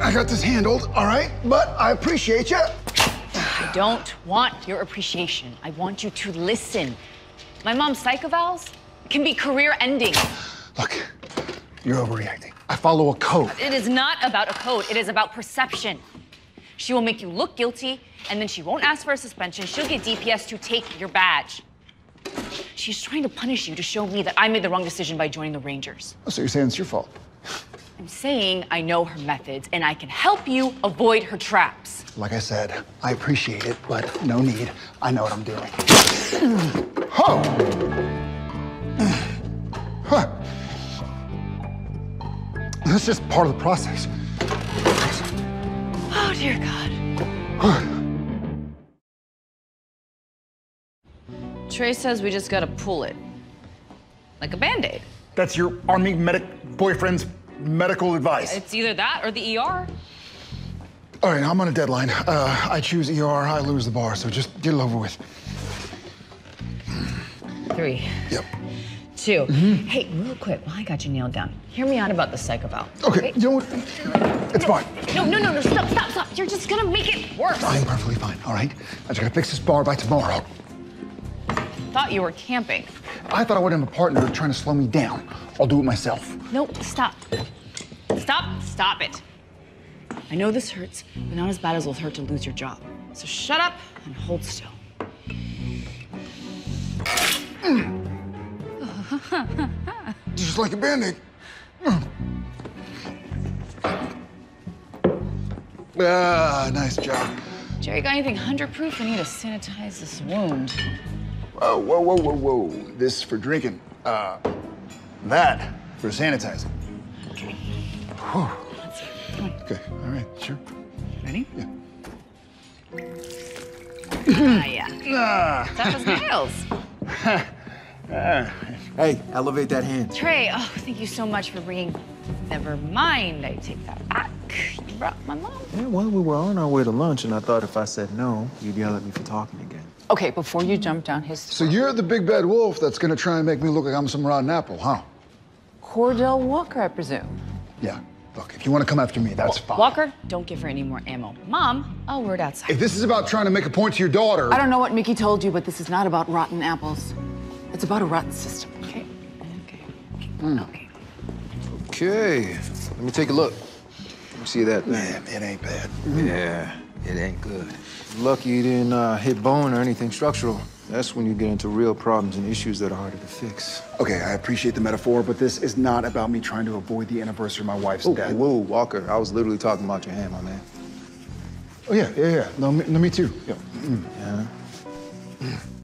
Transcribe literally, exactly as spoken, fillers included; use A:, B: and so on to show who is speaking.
A: I got this handled, all right? But I appreciate you.
B: I don't want your appreciation. I want you to listen. My mom's psych evals can be career-ending.
A: Look, you're overreacting. I follow a code.
B: It is not about a code. It is about perception. She will make you look guilty, and then she won't ask for a suspension. She'll get D P S to take your badge. She's trying to punish you to show me that I made the wrong decision by joining the Rangers.
A: Oh, so you're saying it's your fault?
B: I'm saying I know her methods, and I can help you avoid her traps.
A: Like I said, I appreciate it, but no need. I know what I'm doing. Oh! Huh. That's just part of the process.
B: Oh, dear God. Trey says we just gotta pull it. Like a Band-Aid.
A: That's your army medic boyfriend's medical advice.
B: It's either that or the E R.
A: All right, I'm on a deadline. Uh, I choose E R, I lose the bar, so just get it over with.
B: Three.
A: Yep.
B: Two. Mm-hmm. Hey, real quick, while I got you nailed down, hear me out about the psych eval.
A: Okay, you know what? It's
B: no,
A: fine.
B: No, no, no, no, stop, stop, stop. You're just gonna make it worse.
A: I am perfectly fine, all right? I just gotta fix this bar by tomorrow.
B: Thought you were camping.
A: I thought I would have a partner trying to slow me down. I'll do it myself.
B: No, stop. Stop, stop it. I know this hurts, but not as bad as it'll hurt to lose your job. So shut up and hold still.
A: Just like a Band-Aid. Ah, nice job.
B: Jerry, got anything hundred proof? I need to sanitize this wound.
A: Whoa, whoa, whoa, whoa, whoa. This for drinking. Uh, that for sanitizing.
B: Okay.
A: Whew.
B: Let's see. Come on.
A: Okay, all right, sure.
B: Ready?
A: Yeah.
B: Ah, yeah.
A: Ah.
B: Tough as nails.
A: Ah.
C: Hey, elevate that hand.
B: Trey, oh, thank you so much for bringing. Never mind, I take that back. You brought my mom.
C: Yeah, well, we were on our way to lunch, and I thought if I said no, you'd yell at me for talking again.
B: Okay, before you jump down his
A: So you're the big bad wolf that's gonna try and make me look like I'm some rotten apple, huh?
B: Cordell Walker, I presume.
A: Yeah. Look, if you want to come after me, that's fine.
B: Walker, don't give her any more ammo. Mom, I'll word outside.
A: If this is about trying to make a point to your daughter...
D: I don't know what Mickey told you, but this is not about rotten apples. It's about a rotten system.
B: Okay, okay, okay,
A: Mm.
B: okay.
C: Okay, let me take a look. Let me see that thing.
A: Man, it ain't bad.
C: Yeah, it ain't good. Lucky you didn't uh, hit bone or anything structural. That's when you get into real problems and issues that are harder to fix.
A: Okay, I appreciate the metaphor, but this is not about me trying to avoid the anniversary of my wife's
C: Oh,
A: death.
C: whoa, Walker, I was literally talking about your hand, my man.
A: Oh, yeah, yeah, yeah. No, me, no, me too. Yeah. Mm.
C: Yeah.